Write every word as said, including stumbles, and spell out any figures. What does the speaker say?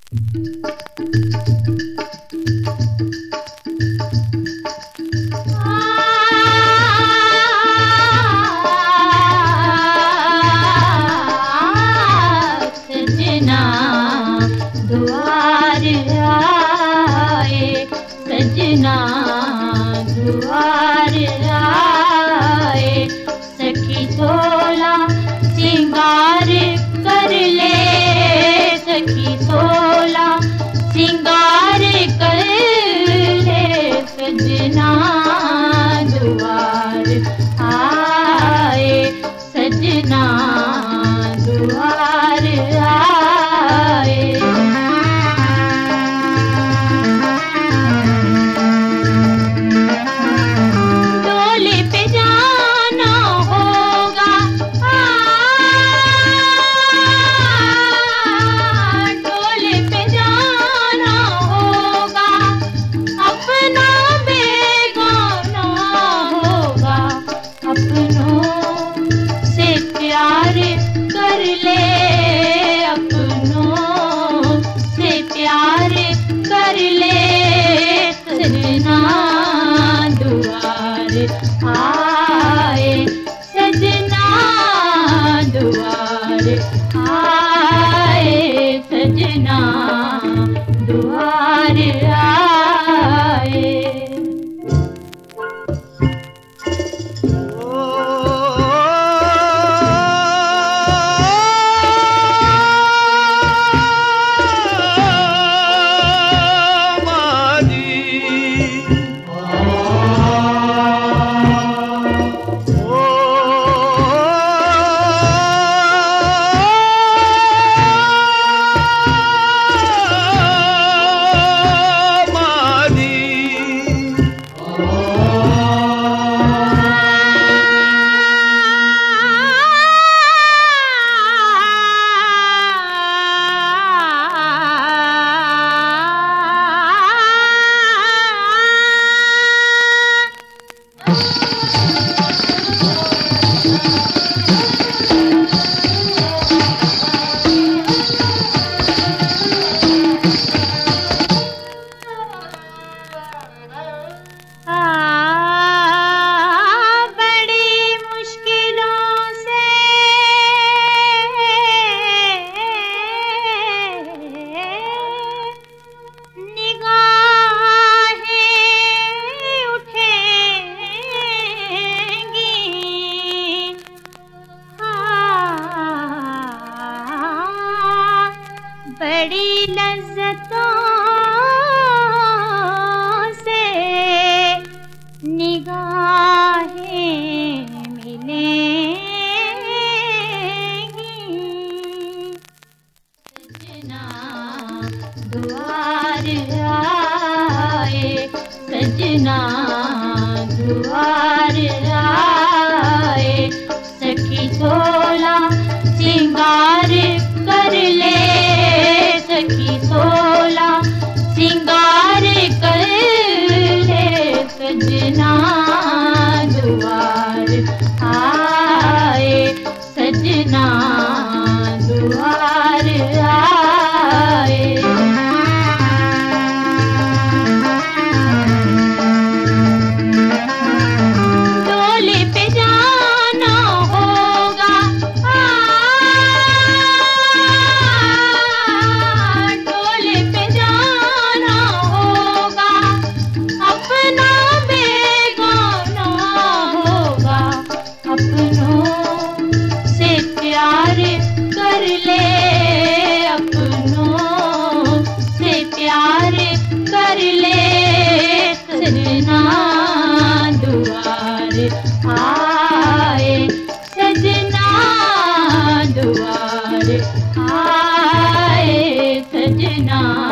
सजना द्वार आए, सजना द्वार आए, सखी सोला सिंगार कर ले, सखी सोला सिंगार कर ले, सजना द्वार आए, सजना द्वार आए। डोले पे जाना होगा, डोले पे जाना होगा, अपना बेगाना होगा, अपनों से प्यार कर ले, अपनों से प्यार कर ले, सजना द्वार आए, सजना द्वार आए, सजना द्वार आए। बड़ी लज्जतों से निगाहें मिलेंगी, सजना द्वार आए, सजना द्वार आए, सखी सोला सिंगार कर ले, सखी सोला सिंगार कर ले, सजना द्वार आए, सजना द्वार आए। डोले पे जाना होगा, डोले पे जाना होगा, अपना बेगाना होगा, अपनों से प्यार कर ले, अपनों से प्यार कर ले, सजना द्वार आए, सजना द्वार आए, सजना